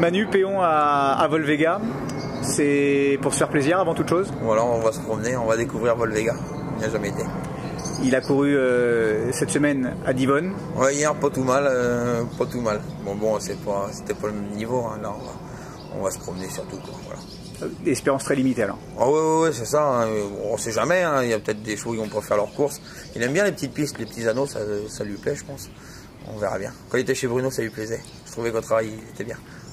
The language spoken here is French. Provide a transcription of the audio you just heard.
Manu Péon à Volvega, c'est pour se faire plaisir avant toute chose? Voilà, on va se promener, on va découvrir Volvega, il n'y a jamais été. Il a couru cette semaine à Divonne. Ouais, hier pas tout mal, pas tout mal. Bon, c'était pas le même niveau, hein. Là on va se promener surtout, quoi, voilà. Espérance très limitée alors. Ah ouais, c'est ça, hein. On sait jamais, hein. Il y a peut-être des chevaux qui vont pas faire leur course. Il aime bien les petites pistes, les petits anneaux, ça lui plaît je pense. On verra bien. Quand il était chez Bruno, ça lui plaisait. Je trouvais qu'au travail, il était bien.